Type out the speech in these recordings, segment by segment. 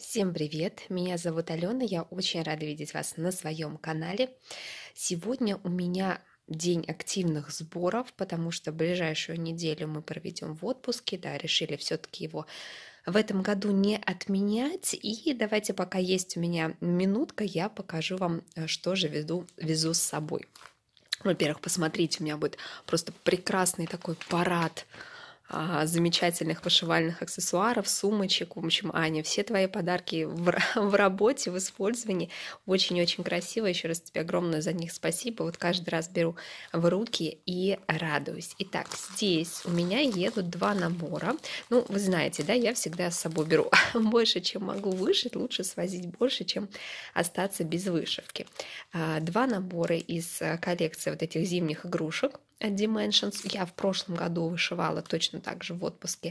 Всем привет! Меня зовут Алена, я очень рада видеть вас на своем канале. Сегодня у меня день активных сборов, потому что ближайшую неделю мы проведем в отпуске. Да, решили все-таки его в этом году не отменять. И давайте, пока есть у меня минутка, я покажу вам, что же везу с собой. Во-первых, посмотрите, у меня будет просто прекрасный такой парад замечательных вышивальных аксессуаров, сумочек. В общем, Аня, все твои подарки в работе, в использовании. Очень-очень красиво. Еще раз тебе огромное за них спасибо. Вот каждый раз беру в руки и радуюсь. Итак, здесь у меня едут два набора. Ну, вы знаете, да, я всегда с собой беру больше, чем могу вышить. Лучше свозить больше, чем остаться без вышивки. Два набора из коллекции вот этих зимних игрушек от Dimensions. Я в прошлом году вышивала точно так же в отпуске,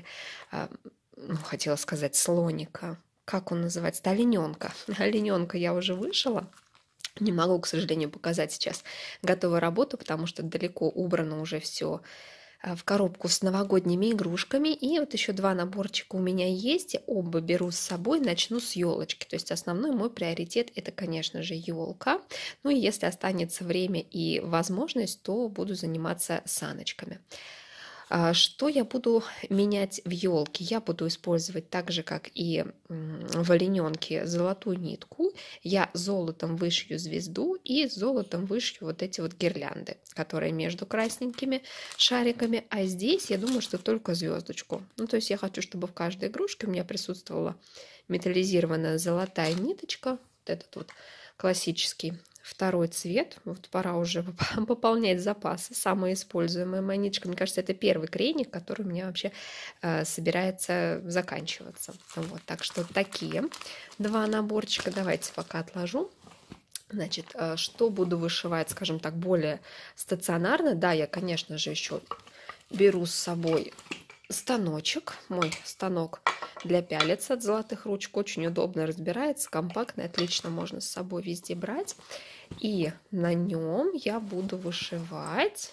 хотела сказать слоника. Как он называется? Олененка. Олененка я уже вышила. Не могу, к сожалению, показать сейчас готовую работу, потому что далеко убрано уже все в коробку с новогодними игрушками. И вот еще два наборчика у меня есть. Оба беру с собой. Начну с елочки. То есть основной мой приоритет это, конечно же, елка. Ну и если останется время и возможность, то буду заниматься саночками. Что я буду менять в елке? Я буду использовать так же, как и в олененке, золотую нитку. Я золотом вышью звезду и золотом вышью вот эти вот гирлянды, которые между красненькими шариками. А здесь я думаю, что только звездочку. Ну, то есть я хочу, чтобы в каждой игрушке у меня присутствовала металлизированная золотая ниточка. Вот этот вот классический второй цвет. Вот пора уже пополнять запасы. Самая используемая моя ниточка. Мне кажется, это первый крейник, который у меня вообще собирается заканчиваться. Вот, так что такие два наборчика. Давайте пока отложу. Значит, что буду вышивать, скажем так, более стационарно. Да, я, конечно же, еще беру с собой станочек. Мой станок для пялец от золотых ручек. Очень удобно разбирается, компактный, отлично можно с собой везде брать. И на нем я буду вышивать.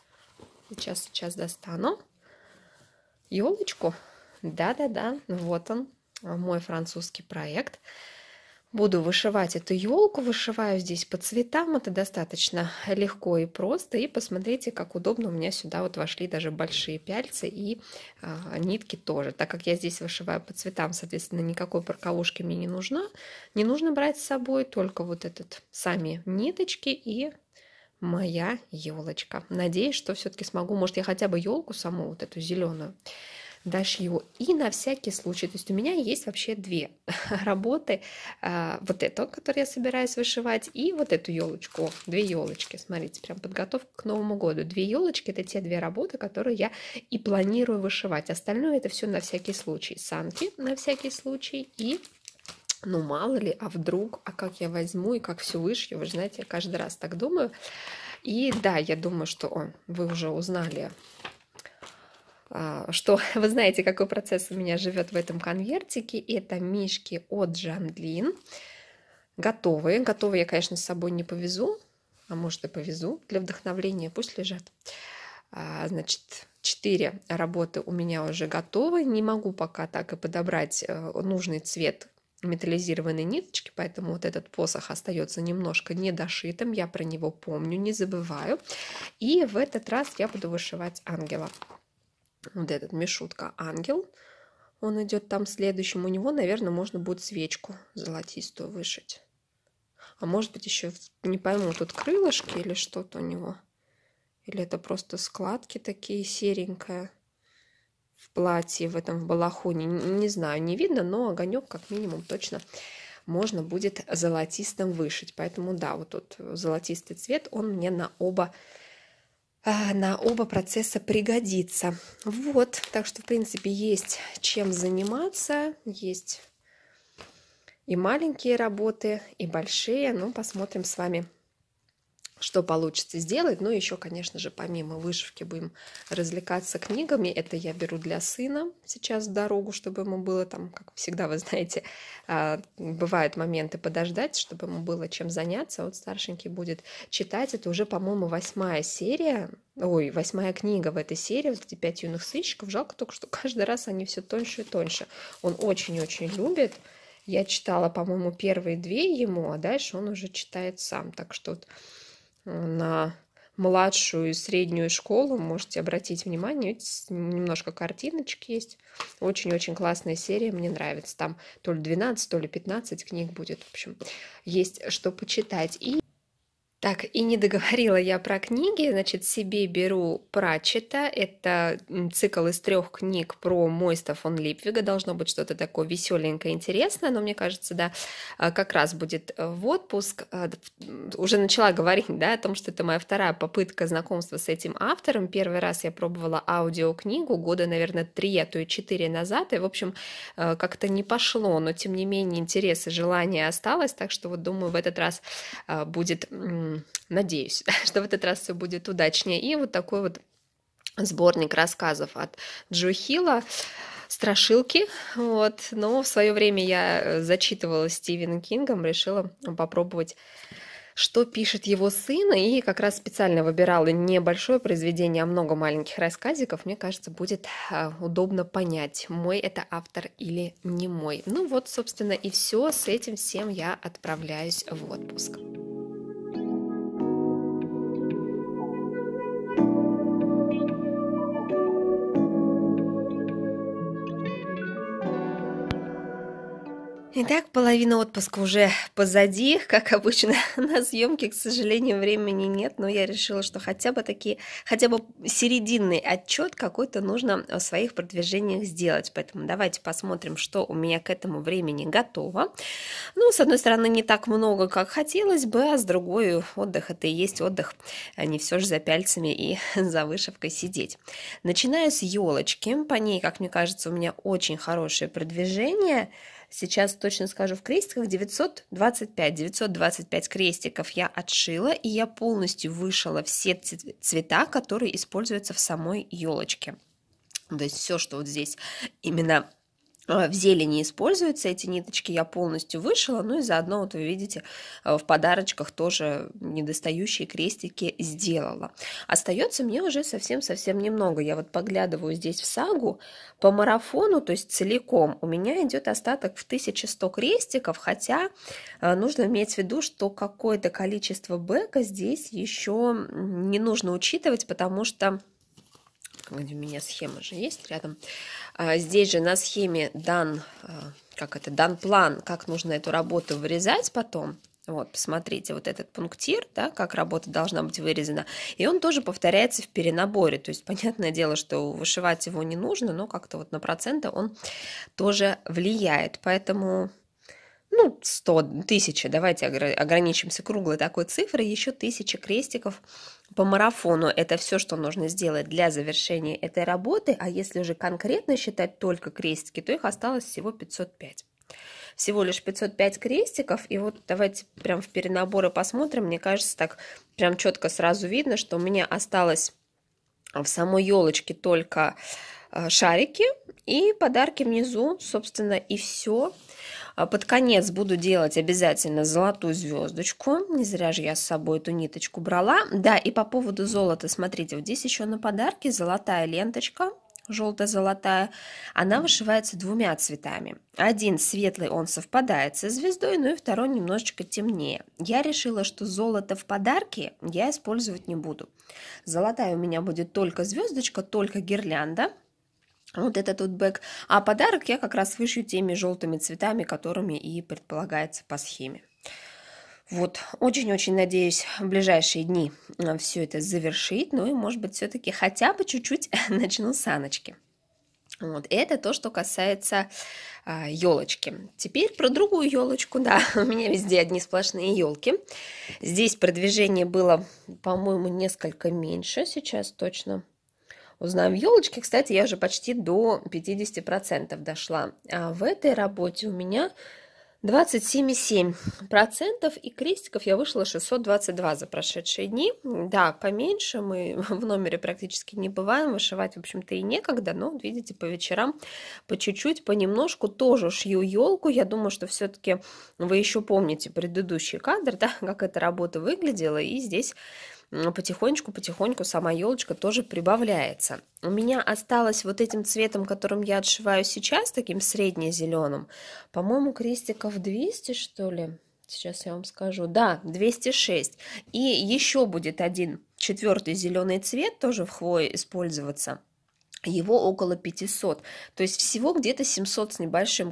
Сейчас достану елочку. Да-да-да, вот он, мой французский проект. Буду вышивать эту елку, вышиваю здесь по цветам, это достаточно легко и просто. И посмотрите, как удобно у меня сюда вот вошли даже большие пяльцы и нитки тоже. Так как я здесь вышиваю по цветам, соответственно, никакой парковушки мне не нужна. Не нужно брать с собой только вот этот сами ниточки и моя елочка. Надеюсь, что все-таки смогу, может, я хотя бы елку саму вот эту зеленую дошью. И на всякий случай, то есть у меня есть вообще две работы. Вот эту, которую я собираюсь вышивать, и вот эту елочку. Две елочки. Смотрите, прям подготовка к Новому году. Две елочки — это те две работы, которые я и планирую вышивать. Остальное это все на всякий случай. Санки на всякий случай и ну, мало ли, а вдруг, а как я возьму и как все вышью, вы же знаете, я каждый раз так думаю. И да, я думаю, что вы уже узнали, что вы знаете, какой процесс у меня живет в этом конвертике. Это мишки от Жандлин. Готовые. Готовые я, конечно, с собой не повезу, а может и повезу для вдохновления. Пусть лежат. Значит, 4 работы у меня уже готовы. Не могу пока так и подобрать нужный цвет металлизированной ниточки, поэтому вот этот посох остается немножко недошитым. Я про него помню, не забываю. И в этот раз я буду вышивать ангела. Вот этот Мишутка ангел, он идет там следующим. У него, наверное, можно будет свечку золотистую вышить. А может быть еще, не пойму, тут крылышки или что-то у него. Или это просто складки такие серенькие в платье, в этом в балахоне. Не знаю, не видно, но огонек как минимум точно можно будет золотистым вышить. Поэтому да, вот тут золотистый цвет, он мне на оба процесса пригодится. Вот, так что, в принципе, есть чем заниматься, есть и маленькие работы, и большие. Ну, посмотрим с вами, что получится сделать. Ну, еще, конечно же, помимо вышивки будем развлекаться книгами. Это я беру для сына сейчас в дорогу, чтобы ему было там, как всегда, вы знаете, бывают моменты подождать, чтобы ему было чем заняться. Вот старшенький будет читать. Это уже, по-моему, 8-я серия. Ой, 8-я книга в этой серии. Вот эти 5 юных сыщиков. Жалко только, что каждый раз они все тоньше и тоньше. Он очень-очень любит Я читала, по-моему, первые две ему, а дальше он уже читает сам. Так что вот на младшую и среднюю школу можете обратить внимание, видите, немножко картиночки есть. Очень-очень классная серия, мне нравится. Там то ли 12, то ли 15 книг будет. В общем, есть что почитать. Так, и не договорила я про книги. Значит, себе беру Пратчета. Это цикл из 3 книг про Мойста фон Липвига. Должно быть что-то такое веселенькое, интересное. Но мне кажется, да, как раз будет в отпуск. Уже начала говорить, да, о том, что это моя вторая попытка знакомства с этим автором. Первый раз я пробовала аудиокнигу года, наверное, 3, а то и 4 назад. И, в общем, как-то не пошло. Но, тем не менее, интерес и желание осталось. Так что вот думаю, в этот раз будет... Надеюсь, что в этот раз все будет удачнее. И вот такой вот сборник рассказов от Джо Хилла, страшилки. Вот. Но в свое время я зачитывала Стивеном Кингом, решила попробовать, что пишет его сын, и как раз специально выбирала не большое произведение, а много маленьких рассказиков. Мне кажется, будет удобно понять, мой это автор или не мой. Ну вот, собственно, и все. С этим всем я отправляюсь в отпуск. Итак, половина отпуска уже позади, как обычно, на съемки, к сожалению, времени нет, но я решила, что хотя бы серединный отчет какой-то нужно о своих продвижениях сделать, поэтому давайте посмотрим, что у меня к этому времени готово. Ну, с одной стороны, не так много, как хотелось бы, а с другой, отдых это и есть отдых, а не все же за пяльцами и за вышивкой сидеть. Начинаю с елочки, по ней, как мне кажется, у меня очень хорошее продвижение. Сейчас точно скажу в крестиках 925 крестиков я отшила, и я полностью вышила все цвета, которые используются в самой елочке. То есть все, что вот здесь именно в зелени используются, эти ниточки я полностью вышила, ну и заодно, вот вы видите, в подарочках тоже недостающие крестики сделала. Остается мне уже совсем-совсем немного. Я вот поглядываю здесь в сагу по марафону, то есть целиком, у меня идет остаток в 1100 крестиков, хотя нужно иметь в виду, что какое-то количество бэка здесь еще не нужно учитывать, потому что где у меня схема же есть рядом. Здесь же на схеме дан план, как нужно эту работу вырезать потом. Вот, посмотрите, вот этот пунктир, да, как работа должна быть вырезана, и он тоже повторяется в перенаборе, то есть, понятное дело, что вышивать его не нужно, но как-то вот на проценты он тоже влияет, поэтому... 100, 1000, давайте ограничимся круглой такой цифрой, еще 1000 крестиков по марафону. Это все, что нужно сделать для завершения этой работы, а если уже конкретно считать только крестики, то их осталось всего 505. Всего лишь 505 крестиков, и вот давайте прям в перенаборы посмотрим, мне кажется, так прям четко сразу видно, что у меня осталось в самой елочке только шарики и подарки внизу, собственно, и все. Под конец буду делать обязательно золотую звездочку. Не зря же я с собой эту ниточку брала. Да, и по поводу золота, смотрите, вот здесь еще на подарке золотая ленточка, желто-золотая. Она вышивается 2 цветами. Один светлый, он совпадает со звездой, ну и второй немножечко темнее. Я решила, что золото в подарке я использовать не буду. Золотая у меня будет только звездочка, только гирлянда. Вот этот вот бэк. А подарок я как раз вышью теми желтыми цветами, которыми и предполагается по схеме. Вот, очень-очень надеюсь в ближайшие дни все это завершить. Ну и, может быть, все-таки хотя бы чуть-чуть начну с саночки. Вот, это то, что касается елочки. Теперь про другую елочку, да, у меня везде одни сплошные елки. Здесь продвижение было, по-моему, несколько меньше, сейчас точно узнаем. В елочке, кстати, я уже почти до 50% дошла. А в этой работе у меня 27,7%, и крестиков я вышла 622 за прошедшие дни. Да, поменьше, мы в номере практически не бываем, вышивать, в общем-то, и некогда, но, видите, по вечерам по чуть-чуть, понемножку тоже шью елку. Я думаю, что все-таки вы еще помните предыдущий кадр, да, как эта работа выглядела, и здесь потихонечку сама елочка тоже прибавляется. У меня осталось вот этим цветом, которым я отшиваю сейчас, таким средне-зеленым, по-моему, крестиков 200, что ли. Сейчас я вам скажу. Да, 206. И еще будет один четвертый зеленый цвет тоже в хвое использоваться. Его около 500. То есть всего где-то 700 с небольшим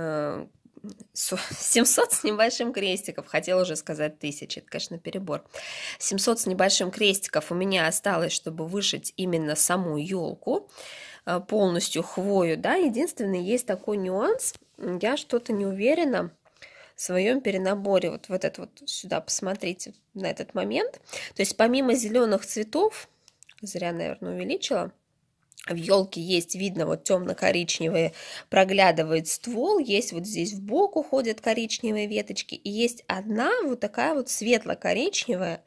700 с небольшим крестиков, хотела уже сказать 1000, это, конечно, перебор. 700 с небольшим крестиков у меня осталось, чтобы вышить именно саму елку, полностью хвою, да. Единственный есть такой нюанс, я что-то не уверена в своем перенаборе. Вот этот вот сюда посмотрите на этот момент. То есть помимо зеленых цветов, зря, наверное, увеличила, в елке есть, видно, вот темно-коричневые, проглядывает ствол, есть вот здесь в бок уходят коричневые веточки, и есть одна вот такая вот светло-коричневая.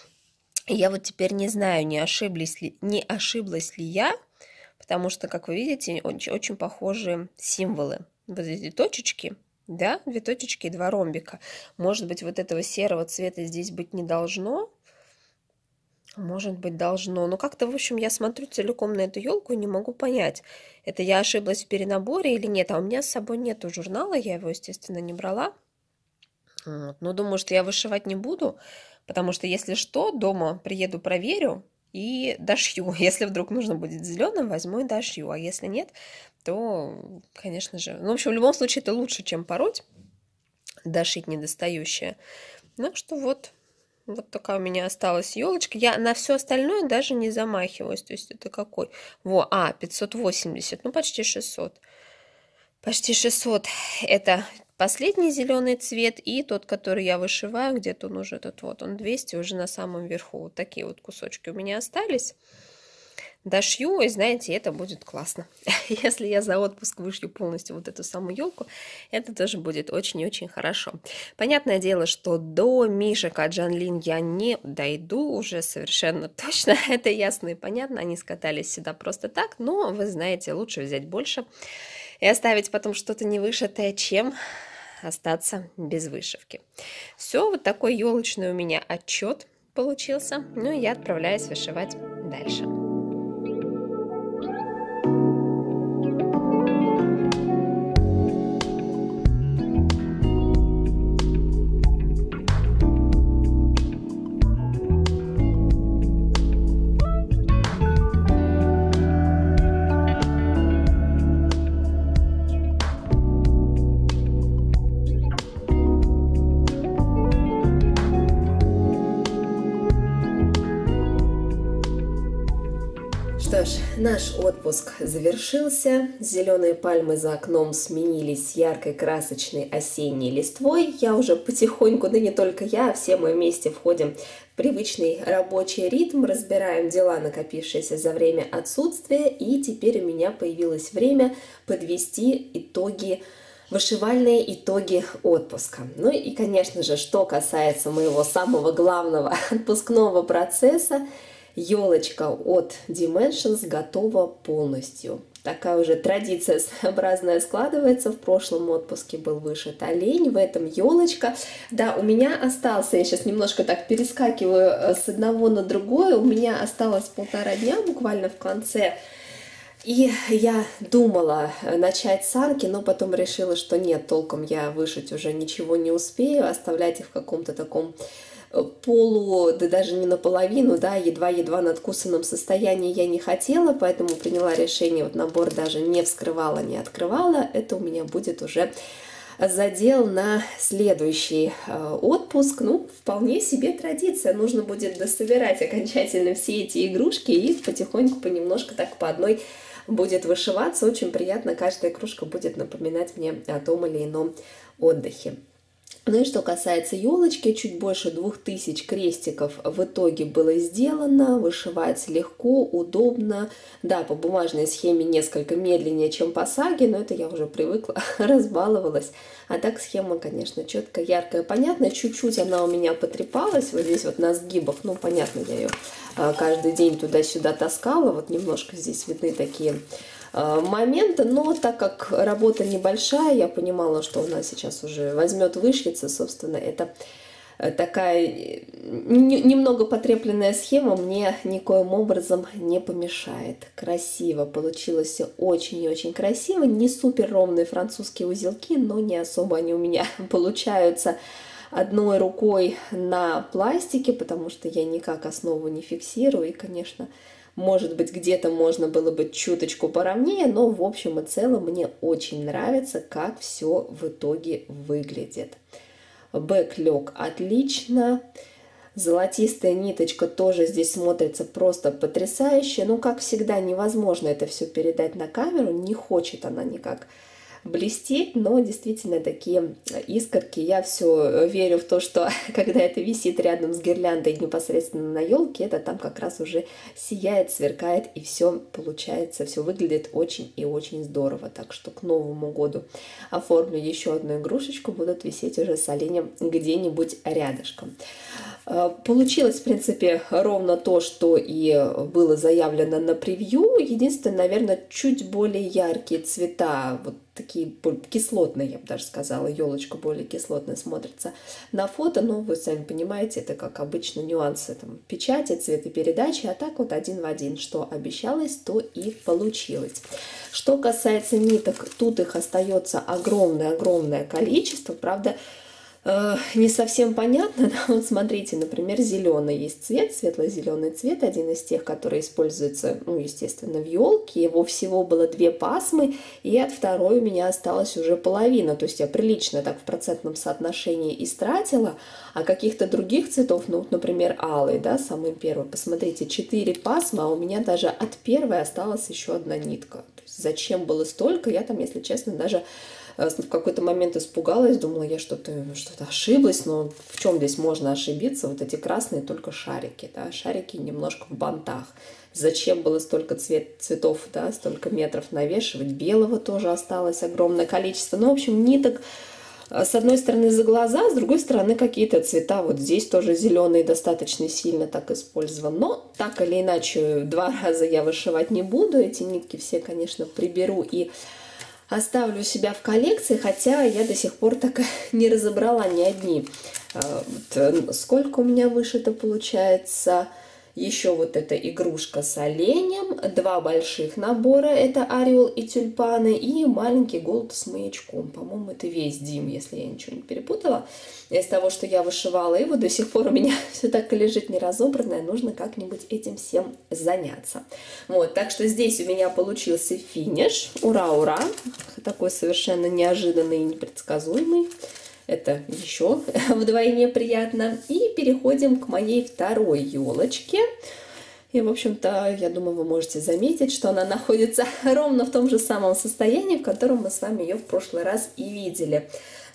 Я вот теперь не знаю, не ошиблась ли я, потому что, как вы видите, очень похожие символы. Вот эти точечки, да, 2 точечки и 2 ромбика. Может быть, вот этого серого цвета здесь быть не должно. Может быть, должно. Но как-то, в общем, я смотрю целиком на эту елку и не могу понять, это я ошиблась в перенаборе или нет. А у меня с собой нету журнала, я его, естественно, не брала. Вот. Но думаю, что я вышивать не буду, потому что, если что, дома приеду, проверю и дошью. Если вдруг нужно будет зеленым, возьму и дошью. А если нет, то, конечно же... Ну, в общем, в любом случае, это лучше, чем пороть, дошить недостающее. Ну, что вот... Вот такая у меня осталась елочка. Я на все остальное даже не замахиваюсь. То есть это какой? 580. Ну, почти 600. Почти 600. Это последний зеленый цвет. И тот, который я вышиваю, где-то он уже этот вот. Он 200 уже на самом верху. Вот такие вот кусочки у меня остались. Дошью, и знаете, это будет классно. Если я за отпуск вышью полностью вот эту самую елку, это тоже будет очень и очень хорошо. Понятное дело, что до мишек от Жанлин я не дойду уже совершенно точно. Это ясно и понятно. Они скатались сюда просто так, но вы знаете, лучше взять больше и оставить потом что-то невышитое, чем остаться без вышивки. Все, вот такой елочный у меня отчет получился. Ну и я отправляюсь вышивать дальше. Что ж, наш отпуск завершился. Зеленые пальмы за окном сменились яркой красочной осенней листвой. Я уже потихоньку, да не только я, все мы вместе входим в привычный рабочий ритм, разбираем дела, накопившиеся за время отсутствия, и теперь у меня появилось время подвести итоги, вышивальные итоги отпуска. Ну и, конечно же, что касается моего самого главного отпускного процесса, елочка от Dimensions готова полностью. Такая уже традиция своеобразная складывается. В прошлом отпуске был вышит олень, в этом елочка. Да, у меня остался, я сейчас немножко так перескакиваю с одного на другое, у меня осталось 1,5 дня буквально в конце. И я думала начать санки, но потом решила, что нет, толком я вышить уже ничего не успею, оставлять их в каком-то таком да даже не наполовину, да, едва-едва надкусанном состоянии я не хотела, поэтому приняла решение, вот набор даже не вскрывала, не открывала, это у меня будет уже задел на следующий отпуск. Ну, вполне себе традиция, нужно будет дособирать окончательно все эти игрушки и потихоньку, понемножку, так по одной будет вышиваться. Очень приятно, каждая игрушка будет напоминать мне о том или ином отдыхе. Ну и что касается елочки, чуть больше 2000 крестиков в итоге было сделано, вышивать легко, удобно. Да, по бумажной схеме несколько медленнее, чем по саге, но это я уже привыкла, разбаловалась. А так схема, конечно, четкая, яркая, понятная. Чуть-чуть она у меня потрепалась, вот здесь вот на сгибах, ну понятно, я ее каждый день туда-сюда таскала, вот немножко здесь видны такие моменты, но так как работа небольшая, я понимала, что у нас сейчас уже возьмет, вышьется, собственно, это такая немного потрепленная схема мне никоим образом не помешает. Красиво получилось все, очень и очень красиво. Не супер ровные французские узелки, но не особо они у меня получаются одной рукой на пластике, потому что я никак основу не фиксирую. И, конечно, может быть, где-то можно было бы чуточку поровнее, но в общем и целом мне очень нравится, как все в итоге выглядит. Бэк лег отлично. Золотистая ниточка тоже здесь смотрится просто потрясающе. Но, как всегда, невозможно это все передать на камеру. Не хочет она никак блестеть, но действительно такие искорки. Я все верю в то, что когда это висит рядом с гирляндой непосредственно на елке, это там как раз уже сияет, сверкает, и все получается, все выглядит очень и очень здорово. Так что к Новому году оформлю еще одну игрушечку, будут висеть уже с оленем где-нибудь рядышком. Получилось, в принципе, ровно то, что и было заявлено на превью. Единственное, наверное, чуть более яркие цвета, вот такие кислотные, я бы даже сказала, елочка более кислотная смотрится на фото, но вы сами понимаете, это как обычно нюансы там, печати, цветопередачи, а так вот один в один, что обещалось, то и получилось. Что касается ниток, тут их остается огромное-огромное количество, правда, не совсем понятно, но вот смотрите, например, зеленый есть цвет, светло-зеленый цвет, один из тех, который используется, ну, естественно, в елке. Его всего было 2 пасмы, и от второй у меня осталась уже половина, то есть я прилично так в процентном соотношении истратила, а каких-то других цветов, ну, вот, например, алый, да, самый первый, посмотрите, 4 пасмы, а у меня даже от первой осталась еще одна нитка. То есть зачем было столько, я там, если честно, даже в какой-то момент испугалась, думала, я что-то ошиблась, но в чем здесь можно ошибиться? Вот эти красные только шарики, да, шарики немножко в бантах. Зачем было столько цветов, да, столько метров навешивать? Белого тоже осталось огромное количество. Ну, в общем, ниток с одной стороны за глаза, с другой стороны какие-то цвета. Вот здесь тоже зеленый достаточно сильно так использован. Но так или иначе 2 раза я вышивать не буду. Эти нитки все, конечно, приберу и оставлю у себя в коллекции, хотя я до сих пор так не разобрала ни одни. Вот сколько у меня вышито получается. Еще вот эта игрушка с оленем, 2 больших набора, это орел и тюльпаны, и маленький голубь с маячком. По-моему, это весь Дим, если я ничего не перепутала, из того, что я вышивала. И вот до сих пор у меня все так и лежит неразобранное, нужно как-нибудь этим всем заняться. Вот, так что здесь у меня получился финиш. Ура, ура! Такой совершенно неожиданный и непредсказуемый. Это еще вдвойне приятно. И переходим к моей второй елочке. И, в общем-то, я думаю, вы можете заметить, что она находится ровно в том же самом состоянии, в котором мы с вами ее в прошлый раз и видели.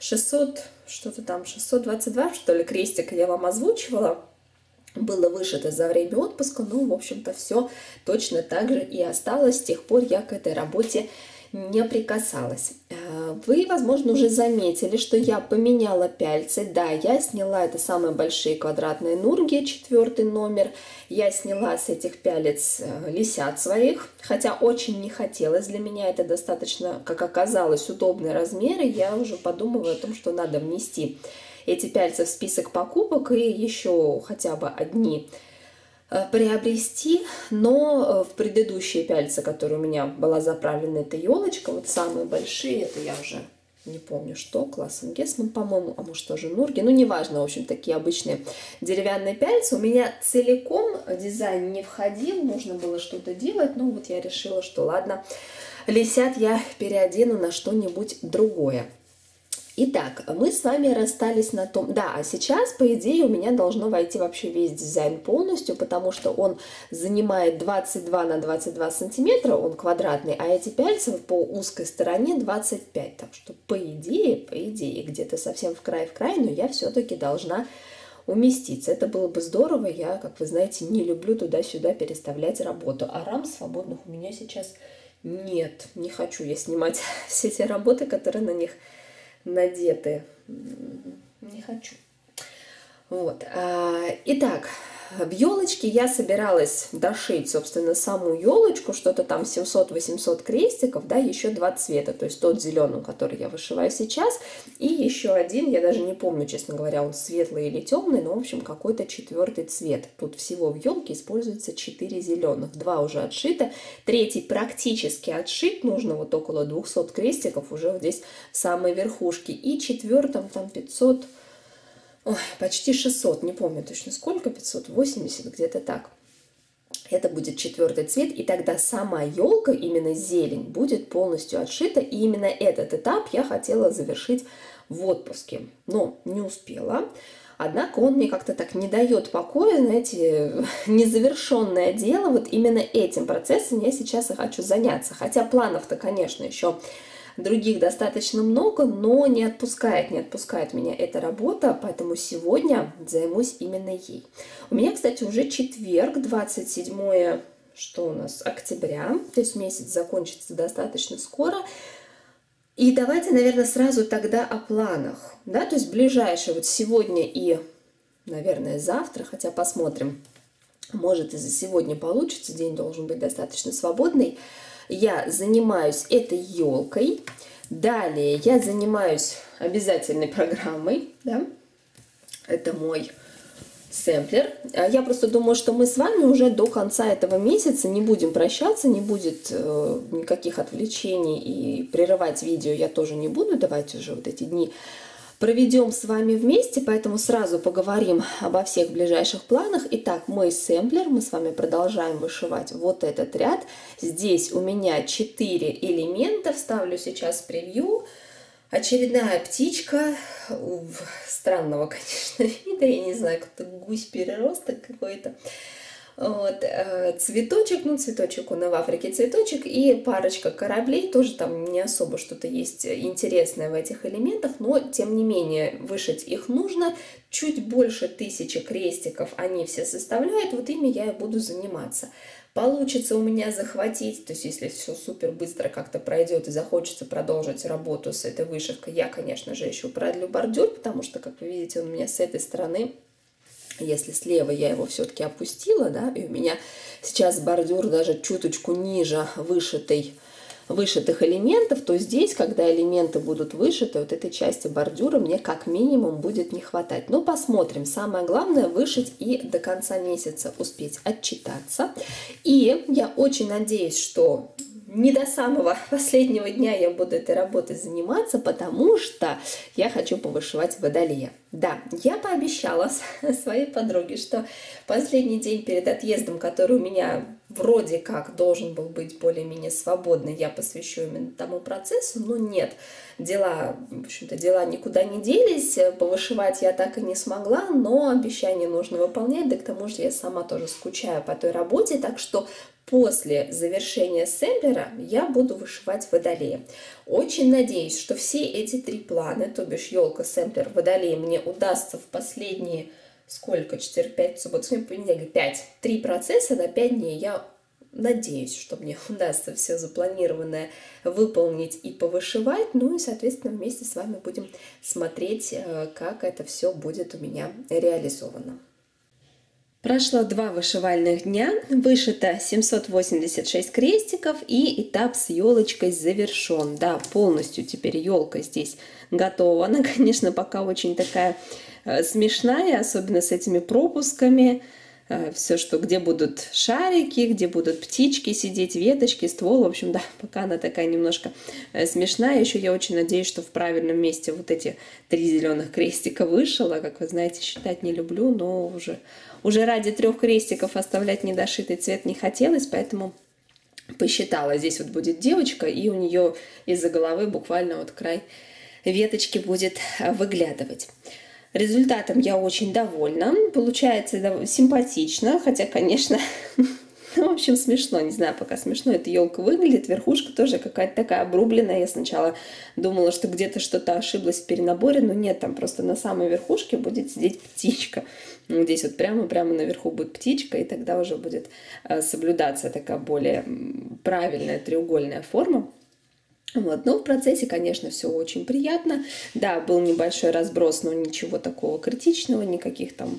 622, что ли, крестик я вам озвучивала. Было вышито за время отпуска, ну, в общем-то, все точно так же и осталось. С тех пор я к этой работе не прикасалась. Вы, возможно, уже заметили, что я поменяла пяльцы. Да, я сняла это самые большие квадратные нурги, 4 номер. Я сняла с этих пялец лисят своих, хотя очень не хотелось. Для меня это достаточно, как оказалось, удобные размеры. Я уже подумала о том, что надо внести эти пяльцы в список покупок и еще хотя бы одни приобрести, но в предыдущие пяльцы, которые у меня была заправлена эта елочка, вот самые большие, это я уже не помню что, классом Гесман, по-моему, а может тоже Нурги, ну неважно, в общем, такие обычные деревянные пяльцы. У меня целиком дизайн не входил, нужно было что-то делать, но вот я решила, что ладно, лисят я переодену на что-нибудь другое. Итак, мы с вами расстались на том... Да, а сейчас, по идее, у меня должно войти вообще весь дизайн полностью, потому что он занимает 22 на 22 сантиметра, он квадратный, а эти пяльцы по узкой стороне 25. Так что, по идее, где-то совсем в край, но я все-таки должна уместиться. Это было бы здорово. Я, как вы знаете, не люблю туда-сюда переставлять работу. А рам свободных у меня сейчас нет. Не хочу я снимать все те работы, которые на них надеты. Не хочу. Вот. Итак, В елочке я собиралась дошить, собственно, саму елочку, что-то там 700-800 крестиков, да, еще 2 цвета, то есть тот зеленый, который я вышиваю сейчас, и еще один, я даже не помню, честно говоря, он светлый или темный, но, в общем, какой-то 4-й цвет. Тут всего в елке используется 4 зеленых, 2 уже отшито, 3-й практически отшит, нужно вот около 200 крестиков уже вот здесь в самой верхушке, и 4-м там 500... Ой, почти 600, не помню точно сколько, 580, где-то так. Это будет 4-й цвет, и тогда сама елка, именно зелень, будет полностью отшита, и именно этот этап я хотела завершить в отпуске, но не успела. Однако он мне как-то так не дает покоя, знаете, незавершенное дело, вот именно этим процессом я сейчас и хочу заняться. Хотя планов-то, конечно, еще других достаточно много, но не отпускает меня эта работа, поэтому сегодня займусь именно ей. У меня, кстати, уже четверг, 27 что у нас, октября, то есть месяц закончится достаточно скоро. И давайте, наверное, сразу тогда о планах, да, то есть ближайшее вот сегодня и, наверное, завтра, хотя посмотрим, может и за сегодня получится, день должен быть достаточно свободный. Я занимаюсь этой елкой. Далее я занимаюсь обязательной программой. Да? Это мой сэмплер. Я просто думаю, что мы с вами уже до конца этого месяца не будем прощаться, не будет никаких отвлечений, и прерывать видео я тоже не буду. Давайте уже вот эти дни проведем с вами вместе, поэтому сразу поговорим обо всех ближайших планах. Итак, мой сэмплер, мы с вами продолжаем вышивать вот этот ряд. Здесь у меня 4 элемента, вставлю сейчас превью. Очередная птичка, странного, конечно, вида, я не знаю, как-то гусь-переросток какой-то. Вот, цветочек, ну цветочек он и в Африке цветочек, и парочка кораблей, тоже там не особо что-то есть интересное в этих элементах, но тем не менее вышить их нужно, чуть больше 1000 крестиков они все составляют, вот ими я и буду заниматься. Получится у меня захватить, то есть если все супер быстро как-то пройдет и захочется продолжить работу с этой вышивкой, я, конечно же, еще продлю бордюр, потому что, как вы видите, он у меня с этой стороны. Если слева я его все-таки опустила, да, и у меня сейчас бордюр даже чуточку ниже вышитых элементов, то здесь, когда элементы будут вышиты, вот этой части бордюра мне как минимум будет не хватать. Но посмотрим. Самое главное вышить и до конца месяца успеть отчитаться. И я очень надеюсь, что не до самого последнего дня я буду этой работой заниматься, потому что я хочу повышивать водолея. Да, я пообещала своей подруге, что последний день перед отъездом, который у меня вроде как должен был быть более-менее свободный, я посвящу именно тому процессу, но нет, дела, в общем-то, дела никуда не делись, повышивать я так и не смогла, но обещание нужно выполнять, да к тому же я сама тоже скучаю по той работе, так что после завершения сэмплера я буду вышивать водолея. Очень надеюсь, что все эти 3 плана, то бишь елка, сэмплер, водолей, мне удастся в последние, сколько, 4-5 суббот, понедельник, 5, 3 процесса на 5 дней. Я надеюсь, что мне удастся все запланированное выполнить и повышивать. Ну и, соответственно, вместе с вами будем смотреть, как это все будет у меня реализовано. Прошло 2 вышивальных дня, вышито 786 крестиков, и этап с елочкой завершен. Да, полностью теперь елка здесь готова. Она, конечно, пока очень такая смешная, особенно с этими пропусками. Все, что где будут шарики, где будут птички сидеть, веточки, ствол. В общем, да, пока она такая немножко смешная. Еще я очень надеюсь, что в правильном месте вот эти 3 зеленых крестика вышила. Как вы знаете, считать не люблю, но уже ради 3 крестиков оставлять недошитый цвет не хотелось, поэтому посчитала. Здесь вот будет девочка, и у нее из-за головы буквально вот край веточки будет выглядывать. Результатом я очень довольна. Получается симпатично, хотя, конечно, ну, в общем, смешно. Не знаю, пока смешно эта елка выглядит. Верхушка тоже какая-то такая обрубленная. Я сначала думала, что где-то что-то ошиблась в перенаборе, но нет, там просто на самой верхушке будет сидеть птичка. Здесь вот прямо наверху будет птичка, и тогда уже будет соблюдаться такая более правильная треугольная форма. Вот. Но в процессе, конечно, все очень приятно. Да, был небольшой разброс, но ничего такого критичного, никаких там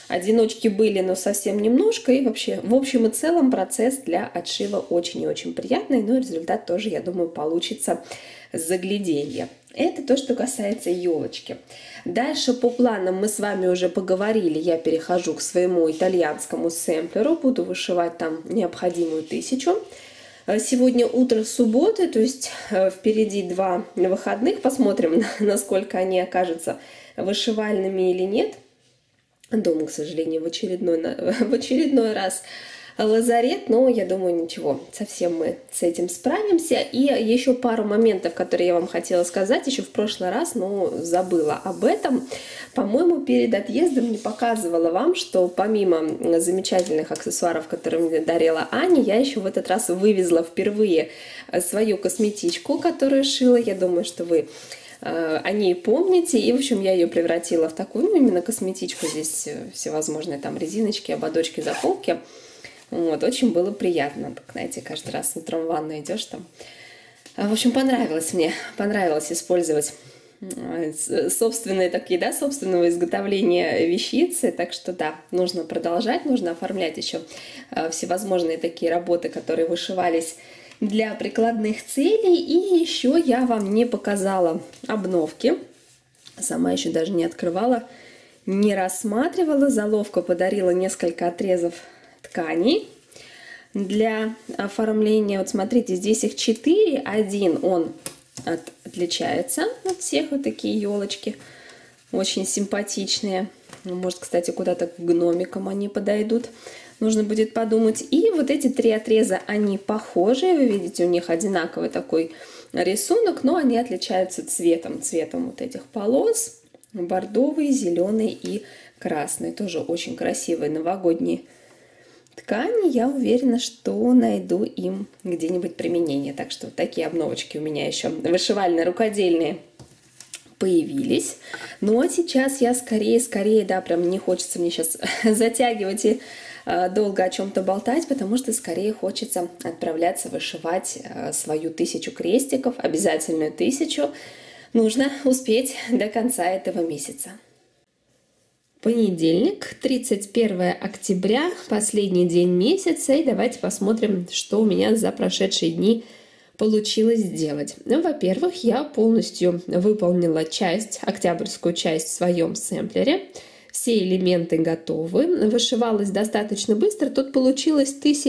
Одиночки были, но совсем немножко. И вообще, в общем и целом, процесс для отшива очень и очень приятный. Но результат тоже, я думаю, получится загляденье. Это то, что касается елочки. Дальше по планам мы с вами уже поговорили. Я перехожу к своему итальянскому сэмплеру. Буду вышивать там необходимую 1000. Сегодня утро субботы, то есть впереди 2 выходных. Посмотрим, насколько они окажутся вышивальными или нет. Дома, к сожалению, в очередной раз лазарет, но я думаю, ничего, совсем мы с этим справимся. И еще пару моментов, которые я вам хотела сказать еще в прошлый раз, но забыла об этом. По-моему, перед отъездом не показывала вам, что помимо замечательных аксессуаров, которые мне дарила Аня, я еще в этот раз вывезла впервые свою косметичку, которую шила. Я думаю, что вы о ней помните. И, в общем, я ее превратила в такую, ну, именно косметичку. Здесь всевозможные там резиночки, ободочки, заколки. Вот, очень было приятно. Так, знаете, каждый раз утром в ванну идешь там. В общем, понравилось использовать собственные такие, да, собственного изготовления вещицы. Так что, да, нужно продолжать, нужно оформлять еще всевозможные такие работы, которые вышивались для прикладных целей. И еще я вам не показала обновки. Сама еще даже не открывала, не рассматривала. Заловка подарила несколько отрезов тканей для оформления. Вот смотрите, здесь их 4. Один он отличается от всех. Вот такие елочки. Очень симпатичные. Может, кстати, куда-то к гномикам они подойдут. Нужно будет подумать. И вот эти 3 отреза, они похожие. Вы видите, у них одинаковый такой рисунок, но они отличаются цветом. Цветом вот этих полос. Бордовый, зеленый и красный. Тоже очень красивые новогодние ткани. Я уверена, что найду им где-нибудь применение. Так что вот такие обновочки у меня еще вышивальные, рукодельные появились. Но сейчас я скорее, да, прям не хочется мне сейчас затягивать и долго о чем-то болтать, потому что скорее хочется отправляться вышивать свою 1000 крестиков, обязательную 1000. Нужно успеть до конца этого месяца. Понедельник, 31 октября, последний день месяца. И давайте посмотрим, что у меня за прошедшие дни получилось сделать. Ну, во-первых, я полностью выполнила октябрьскую часть в своем сэмплере. Все элементы готовы. Вышивалась достаточно быстро. Тут получилось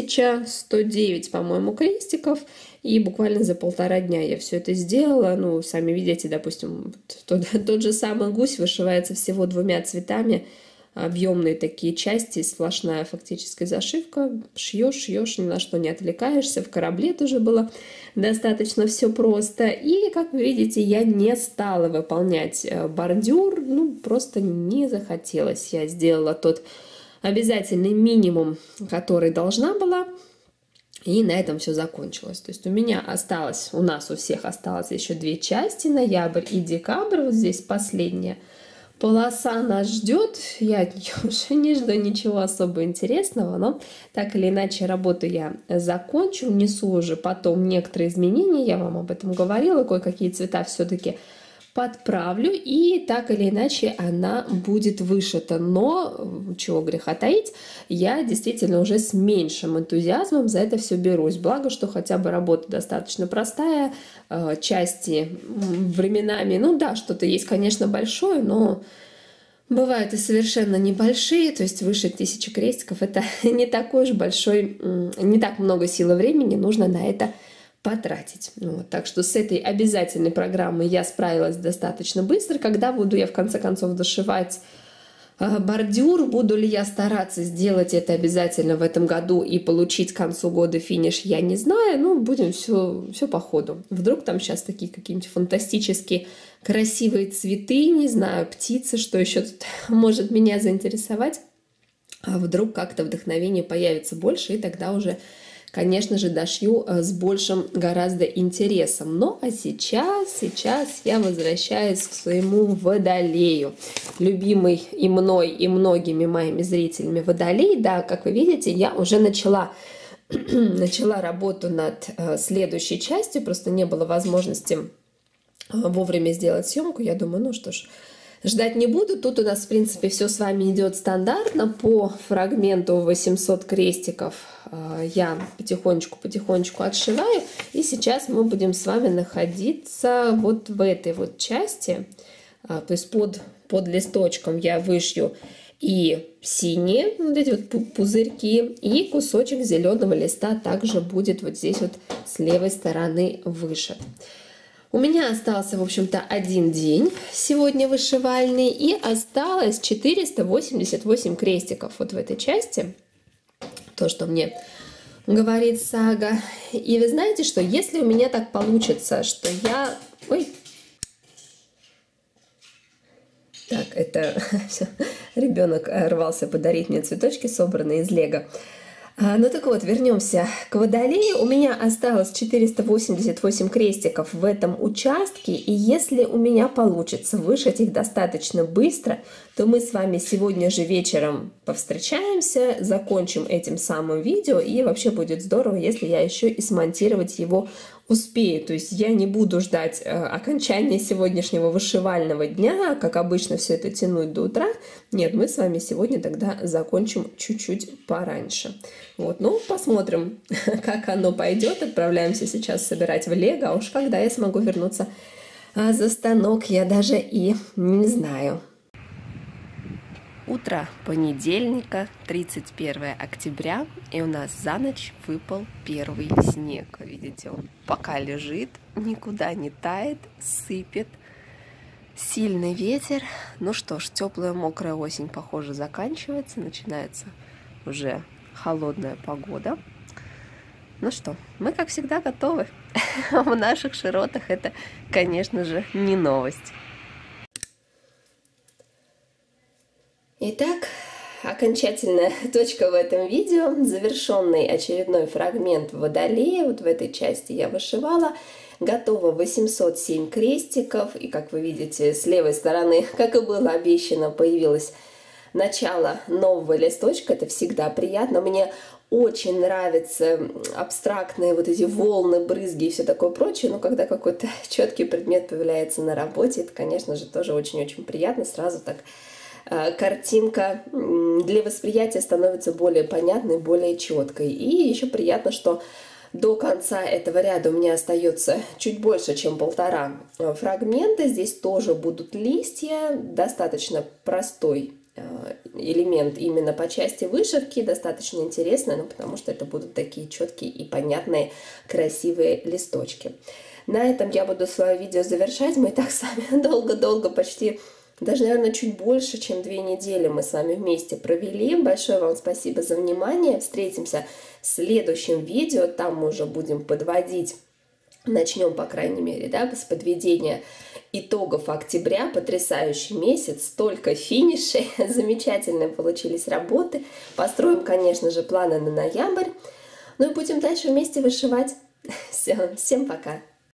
1109, по-моему, крестиков. И буквально за 1,5 дня я все это сделала. Ну, сами видите, допустим, тот же самый гусь вышивается всего 2 цветами. Объемные такие части, сплошная фактическая зашивка. Шьешь, ни на что не отвлекаешься. В корабле тоже было достаточно все просто. И, как вы видите, я не стала выполнять бордюр. Ну, просто не захотелось. Я сделала тот обязательный минимум, который должна была. И на этом все закончилось. То есть у нас у всех осталось еще 2 части, ноябрь и декабрь. Вот здесь последняя полоса нас ждет. Я от нее уже не жду ничего особо интересного, но так или иначе работу я закончу, внесу уже потом некоторые изменения. Я вам об этом говорила, кое-какие цвета все-таки подправлю, и так или иначе она будет вышита. Но, чего греха таить, я действительно уже с меньшим энтузиазмом за это все берусь. Благо, что хотя бы работа достаточно простая, части временами, ну да, что-то есть, конечно, большое, но бывают и совершенно небольшие, то есть вышить 1000 крестиков — это не такой уж большой, не так много сил и времени нужно на это потратить. Вот. Так что с этой обязательной программой я справилась достаточно быстро. Когда буду я в конце концов дошивать бордюр, буду ли я стараться сделать это обязательно в этом году и получить к концу года финиш, я не знаю. Ну, будем все по ходу. Вдруг там сейчас такие какие-нибудь фантастические красивые цветы, не знаю, птицы, что еще тут может меня заинтересовать. А вдруг как-то вдохновение появится больше, и тогда уже, конечно же, дошью с большим гораздо интересом. Ну, а сейчас я возвращаюсь к своему водолею. Любимый и мной, и многими моими зрителями водолей. Да, как вы видите, я уже начала работу над следующей частью. Просто не было возможности вовремя сделать съемку. Я думаю, ну что ж, Ждать не буду. Тут у нас, в принципе, все с вами идет стандартно. По фрагменту 800 крестиков я потихонечку отшиваю. И сейчас мы будем с вами находиться вот в этой вот части. То есть под листочком я вышью и синие вот эти вот пузырьки, и кусочек зеленого листа также будет вот здесь вот с левой стороны вышит. У меня остался, в общем-то, один день сегодня вышивальный, и осталось 488 крестиков вот в этой части. То, что мне говорит Сага. И вы знаете, что если у меня так получится, что я... Ой! Так, это ребенок рвался подарить мне цветочки, собранные из лего. Ну так вот, вернемся к Водолею. У меня осталось 488 крестиков в этом участке, и если у меня получится вышить их достаточно быстро, то мы с вами сегодня же вечером повстречаемся, закончим этим самым видео, и вообще будет здорово, если я еще и смонтировать его успею. То есть я не буду ждать окончания сегодняшнего вышивального дня, как обычно все это тянуть до утра. Нет, мы с вами сегодня тогда закончим чуть-чуть пораньше. Вот, ну, посмотрим, как оно пойдет. Отправляемся сейчас собирать в лего, а уж когда я смогу вернуться за станок, я даже и не знаю. Утро понедельника, 31 октября, и у нас за ночь выпал первый снег. Видите, он пока лежит, никуда не тает, сыпет. Сильный ветер. Ну что ж, теплая мокрая осень, похоже, заканчивается. Начинается уже холодная погода. Ну что, мы, как всегда, готовы. В наших широтах это, конечно же, не новость. Итак, окончательная точка в этом видео, завершенный очередной фрагмент Водолея. Вот в этой части я вышивала. Готово 807 крестиков. И, как вы видите, с левой стороны, как и было обещано, появилось начало нового листочка. Это всегда приятно. Мне очень нравятся абстрактные вот эти волны, брызги и все такое прочее. Но когда какой-то четкий предмет появляется на работе, это, конечно же, тоже очень-очень приятно. Сразу так картинка для восприятия становится более понятной, более четкой. И еще приятно, что до конца этого ряда у меня остается чуть больше, чем 1,5 фрагмента. Здесь тоже будут листья, достаточно простой элемент именно по части вышивки, достаточно интересный, потому что это будут такие четкие и понятные красивые листочки. На этом я буду свое видео завершать. Мы и так с вами долго-долго, почти даже, наверное, чуть больше, чем 2 недели мы с вами вместе провели. Большое вам спасибо за внимание. Встретимся в следующем видео. Там мы уже будем подводить, начнем, по крайней мере, да, с подведения итогов октября. Потрясающий месяц, столько финишей, замечательные получились работы. Построим, конечно же, планы на ноябрь. Ну и будем дальше вместе вышивать. Все, всем пока!